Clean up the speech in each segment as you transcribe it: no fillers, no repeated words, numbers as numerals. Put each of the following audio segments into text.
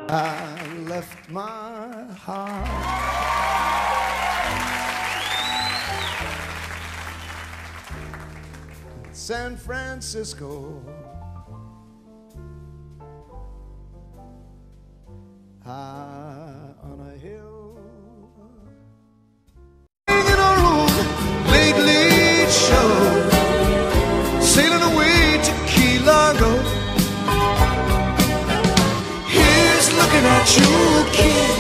I left my heart in San Francisco, high on a hill, hanging on late, late show, sailing away to Key Largo. Looking at you, kid,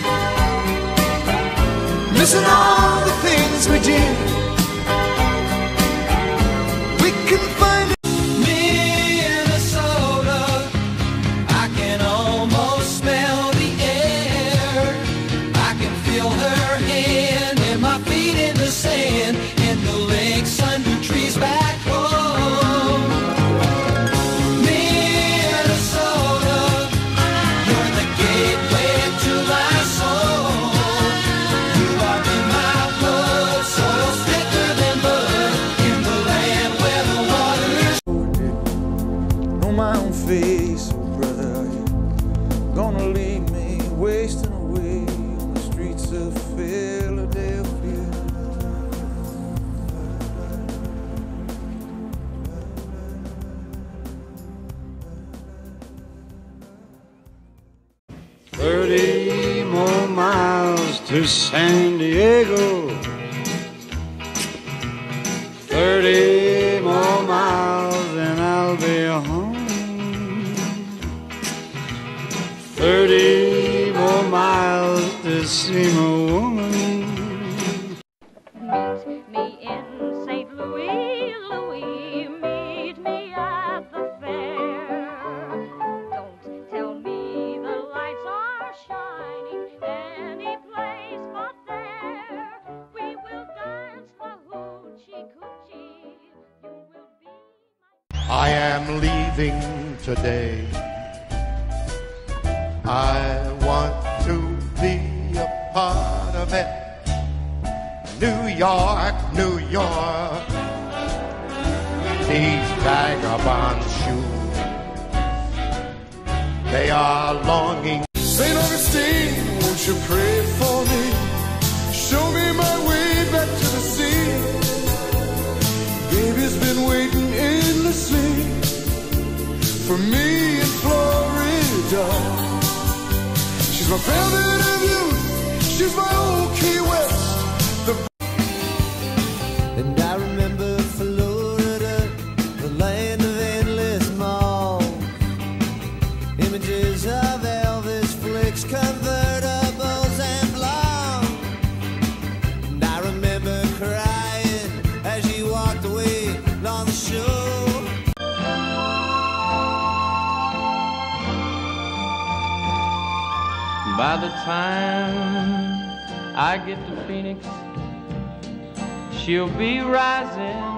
missing all the things we did. We can find Minnesota. I can almost smell the air. I can feel her hand and my feet in the sand, in the lakes under trees back home. My own face, oh brother, you're gonna leave me wasting away on the streets of Philadelphia. "30 more miles to San Diego, 30 more miles and I'll be home. 30 more miles to see my woman." Meet me in St. Louis, Louis, meet me at the fair. Don't tell me the lights are shining any place but there. We will dance the hoochie coochie. You will be my... I am leaving today. I want to be a part of it. New York, New York, these vagabond shoes, they are longing. St. Augustine, won't you pray for me? Show me my way back to the sea. Baby's been waiting endlessly for me in Florida. She's my velvet of youth, she's my old Key West. And I remember Florida, the land of endless malls, images of Elvis flicks, convertibles and blonde. And I remember crying as she walked away on the shore. By the time I get to Phoenix, she'll be rising